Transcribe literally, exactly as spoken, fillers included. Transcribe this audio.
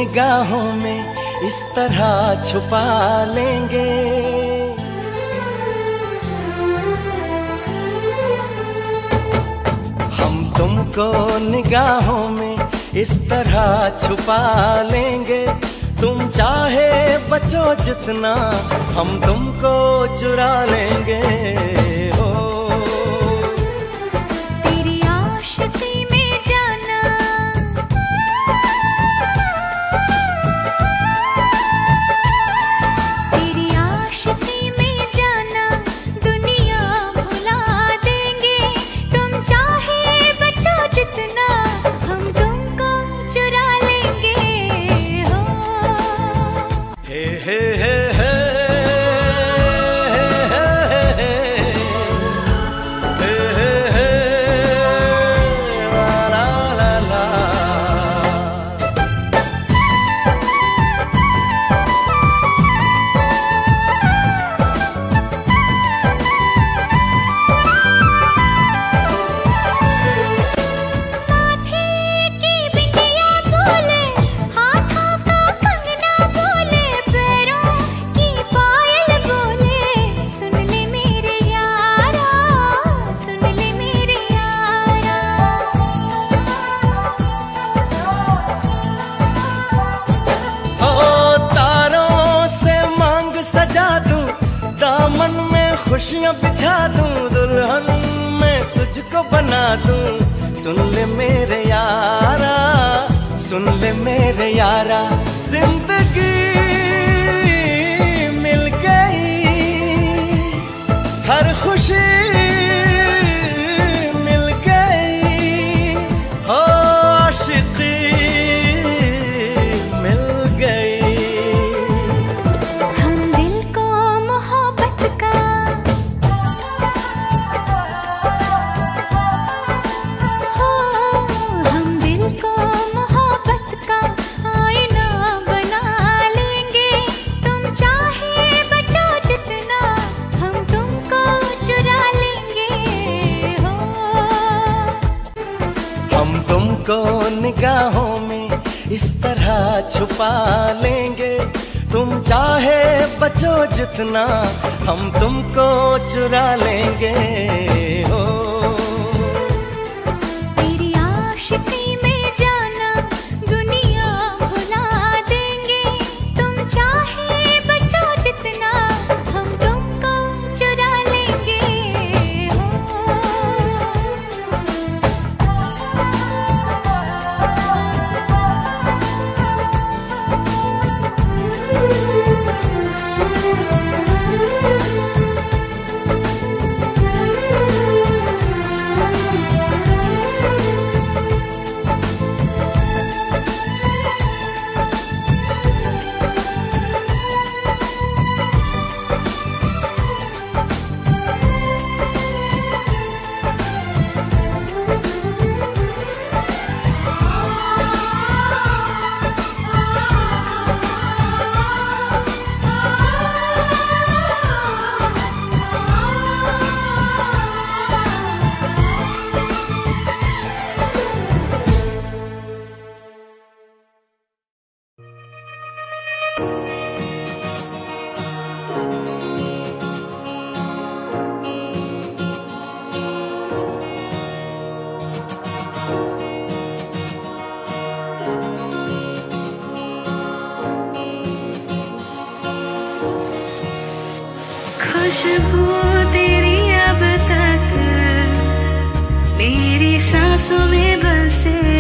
निगाहों में इस तरह छुपा लेंगे। हम तुमको निगाहों में इस तरह छुपा लेंगे। तुम चाहे बचो जितना हम तुमको चुरा लेंगे। हो तेरी आशिकी में जाना, तेरी आशिकी में जाना दुनिया भुला देंगे। तुम चाहे बचो जितना हम तुमको चुरा लेंगे। हो हे हे हे हे खुशियाँ बिछा दूं, दुल्हन मैं तुझको बना दूं। सुन ले मेरे यारा, सुन ले मेरे यारा, जिंदगी मिल गई, हर खुशी मिल गई। हो आशिकी मिल गई। तुमको निगाहों में इस तरह छुपा लेंगे। तुम चाहे बचो जितना हम तुमको चुरा लेंगे। हो तेरी आशिकी में जाना दुनिया भुला देंगे। तुम चाहे बचो जितना हम तुमको चुरा लेंगे। खुशबू तेरी अब तक मेरी सांसों में बसे।